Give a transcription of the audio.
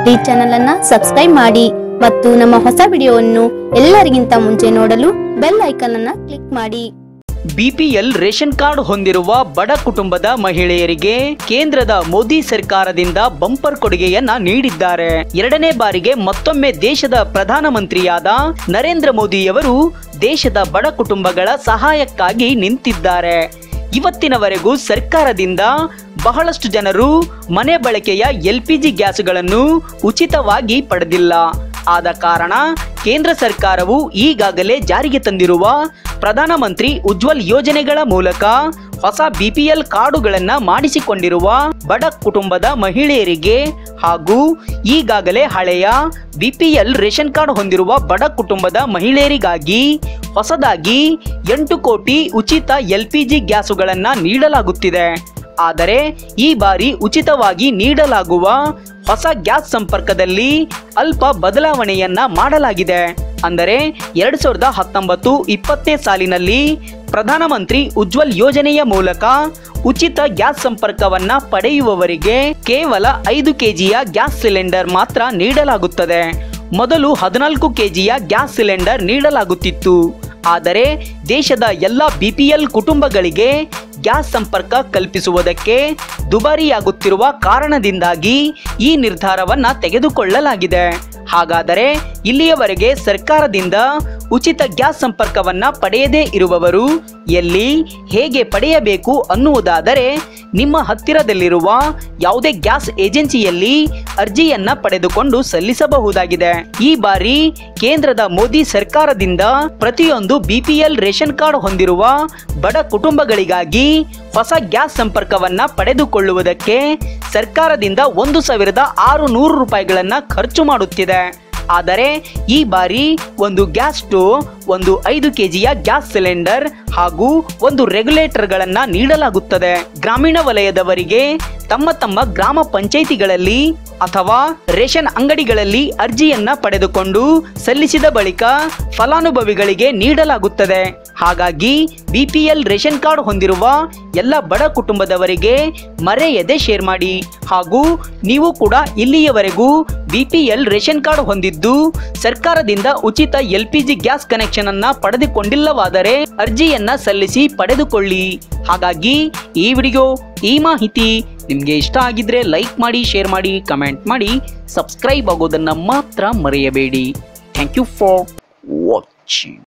ಈ ಚಾನೆಲ್ ಅನ್ನು ಸಬ್ಸ್ಕ್ರೈಬ್ ಮಾಡಿ ಮತ್ತು ನಮ್ಮ ಹೊಸ ವಿಡಿಯೋವನ್ನು ಎಲ್ಲರಿಗಿಂತ ಮುಂಚೆ ನೋಡಲು ಬೆಲ್ ಐಕಾನ್ ಅನ್ನು ಕ್ಲಿಕ್ ಮಾಡಿ। ಬಿಪಿಎಲ್ ರೇಷನ್ ಕಾರ್ಡ್ ಹೊಂದಿರುವ ಬಡ ಕುಟುಂಬದ ಮಹಿಳೆಯರಿಗೆ ಕೇಂದ್ರದ ಮೋದಿ ಸರ್ಕಾರದಿಂದ ಬಂಪರ್ ಕೊಡುಗೆಯನ್ನ ನೀಡಿದ್ದಾರೆ। ಎರಡನೇ ಬಾರಿಗೆ ಮತ್ತೊಮ್ಮೆ ದೇಶದ ಪ್ರಧಾನಮಂತ್ರಿಯಾದ ನರೇಂದ್ರ ಮೋದಿಯವರು ದೇಶದ ಬಡ ಕುಟುಂಬಗಳ ಸಹಾಯಕ್ಕಾಗಿ ನಿಂತಿದ್ದಾರೆ। ಇವತ್ತಿನವರೆಗೂ ಸರ್ಕಾರದಿಂದ ಬಹಳಷ್ಟು ಜನರು ಮನೆ ಬಳಕೆಯ ಎಲ್ಪಿಜಿ ಗ್ಯಾಸ್ಗಳನ್ನು ಉಚಿತವಾಗಿ ಪಡೆದಿಲ್ಲ। ಆದ ಕಾರಣ ಕೇಂದ್ರ ಸರ್ಕಾರವು ಈಗಾಗಲೇ ಜಾರಿಗೆ ತಂದಿರುವ ಪ್ರಧಾನಮಂತ್ರಿ ಉಜ್ವಲ್ ಯೋಜನೆಗಳ ಮೂಲಕ ಹೊಸ ಬಿಪಿಎಲ್ ಕಾರ್ಡುಗಳನ್ನು ಮಾಡಿಸಿಕೊಂಡಿರುವ ಬಡ ಕುಟುಂಬದ ಮಹಿಳೆಯರಿಗೆ ಹಾಗೂ ಈಗಾಗಲೇ ಹಳೆಯ ಬಿಪಿಎಲ್ ರೇಷನ್ ಕಾರ್ಡ್ ಹೊಂದಿರುವ ಬಡ ಕುಟುಂಬದ ಮಹಿಳೆಯರಿಗಾಗಿ ಹೊಸದಾಗಿ 8 ಕೋಟಿ ಉಚಿತ ಎಲ್ಪಿಜಿ ಗ್ಯಾಸುಗಳನ್ನು ನೀಡಲಾಗುತ್ತಿದೆ। ಆದರೆ ಈ ಬಾರಿ ಉಚಿತವಾಗಿ ನೀಡಲಾಗುವ ಹೊಸ ಗ್ಯಾಸ್ ಸಂಪರ್ಕದಲ್ಲಿ ಅಲ್ಪ ಬದಲಾವಣೆಯನ್ನ ಮಾಡಲಾಗಿದೆ। ಅಂದರೆ 2019-20 ಸಾಲಿನಲ್ಲಿ ಪ್ರಧಾನಮಂತ್ರಿ ಉಜ್ವಲ್ ಯೋಜನೆಯ ಮೂಲಕ ಉಚಿತ ಗ್ಯಾಸ್ ಸಂಪರ್ಕವನ್ನ ಪಡೆಯುವವರಿಗೆ ಕೇವಲ 5 ಕೆಜಿಯ ಗ್ಯಾಸ್ ಸಿಲಿಂಡರ್ ಮಾತ್ರ ನೀಡಲಾಗುತ್ತದೆ। ಮೊದಲು 14 ಕೆಜಿಯ ಗ್ಯಾಸ್ ಸಿಲಿಂಡರ್ ನೀಡಲಾಗುತ್ತಿತ್ತು। ಆದರೆ ದೇಶದ ಎಲ್ಲ ಬಿಪಿಎಲ್ ಕುಟುಂಬಗಳಿಗೆ ಗ್ಯಾಸ್ ಸಂಪರ್ಕ ಕಲ್ಪಿಸುವುದಕ್ಕೆ ದುಬಾರಿಯಾಗುತ್ತಿರುವ ಕಾರಣದಿಂದಾಗಿ ಈ ನಿರ್ಧಾರವನ್ನ ತೆಗೆದುಕೊಳ್ಳಲಾಗಿದೆ। ಹಾಗಾದರೆ ಇಲ್ಲಿಯವರೆಗೆ ಸರ್ಕಾರದಿಂದ ಉಚಿತ ಗ್ಯಾಸ್ ಸಂಪರ್ಕವನ್ನ ಪಡೆಯದೇ ಇರುವವರು ಎಲ್ಲಿ ಹೇಗೆ ಪಡೆಯಬೇಕು ಅನ್ನುವುದಾದರೆ ನಿಮ್ಮ ಹತ್ತಿರದಲ್ಲಿರುವ ಯಾವುದೇ ಗ್ಯಾಸ್ ಏಜೆನ್ಸಿಯಲ್ಲಿ ಅರ್ಜಿಯನ್ನ ಪಡೆದುಕೊಂಡು ಸಲ್ಲಿಸಬಹುದಾಗಿದೆ। ಈ ಬಾರಿ ಕೇಂದ್ರದ ಮೋದಿ ಸರ್ಕಾರದಿಂದ ಪ್ರತಿಯೊಂದು ಬಿಪಿಎಲ್ ರೇಷನ್ ಕಾರ್ಡ್ ಹೊಂದಿರುವ ಬಡ ಕುಟುಂಬಗಳಿಗಾಗಿ ಹೊಸ ಗ್ಯಾಸ್ ಸಂಪರ್ಕವನ್ನ ಪಡೆದುಕೊಳ್ಳುವುದಕ್ಕೆ ಸರ್ಕಾರದಿಂದ 1600 ರೂಪಾಯಿಗಳನ್ನ ಖರ್ಚು ಮಾಡುತ್ತಿದೆ। ಆದರೆ ಈ ಬಾರಿ ಒಂದು ಗ್ಯಾಸ್ ಸ್ಟೋವ್, ಒಂದು 5 ಕೆಜಿಯ ಗ್ಯಾಸ್ ಸಿಲಿಂಡರ್ ಹಾಗೂ ಒಂದು ರೆಗ್ಯುಲೇಟರ್ಗಳನ್ನು ನೀಡಲಾಗುತ್ತದೆ। ಗ್ರಾಮೀಣ ವಲಯದವರಿಗೆ ತಮ್ಮ ಗ್ರಾಮ ಪಂಚಾಯಿತಿಗಳಲ್ಲಿ ಅಥವಾ ರೇಷನ್ ಅಂಗಡಿಗಳಲ್ಲಿ ಅರ್ಜಿಯನ್ನ ಪಡೆದುಕೊಂಡು ಸಲ್ಲಿಸಿದ ಬಳಿಕ ಫಲಾನುಭವಿಗಳಿಗೆ ನೀಡಲಾಗುತ್ತದೆ। ಹಾಗಾಗಿ ಬಿಪಿಎಲ್ ರೇಷನ್ ಕಾರ್ಡ್ ಹೊಂದಿರುವ ಎಲ್ಲ ಬಡ ಕುಟುಂಬದವರಿಗೆ ಮರೆಯದೆ ಶೇರ್ ಮಾಡಿ ಹಾಗೂ ನೀವು ಕೂಡ ಇಲ್ಲಿಯವರೆಗೂ ಬಿಪಿಎಲ್ ರೇಷನ್ ಕಾರ್ಡ್ ಹೊಂದಿದ್ದು ಸರ್ಕಾರದಿಂದ ಉಚಿತ ಎಲ್ಪಿಜಿ ಗ್ಯಾಸ್ ಕನೆಕ್ಷನ್ ಅನ್ನ ಪಡೆದುಕೊಂಡಿಲ್ಲವಾದರೆ ಅರ್ಜಿಯನ್ನ ಸಲ್ಲಿಸಿ ಪಡೆದುಕೊಳ್ಳಿ। ಹಾಗಾಗಿ ಈ ವಿಡಿಯೋ ಈ ಮಾಹಿತಿ ನಿಮಗೆ ಇಷ್ಟ ಆಗಿದ್ರೆ ಲೈಕ್ ಮಾಡಿ, ಶೇರ್ ಮಾಡಿ, ಕಮೆಂಟ್ ಮಾಡಿ, ಸಬ್ಸ್ಕ್ರೈಬ್ ಆಗೋದನ್ನ ಮಾತ್ರ ಮರೆಯಬೇಡಿ। Thank you for watching.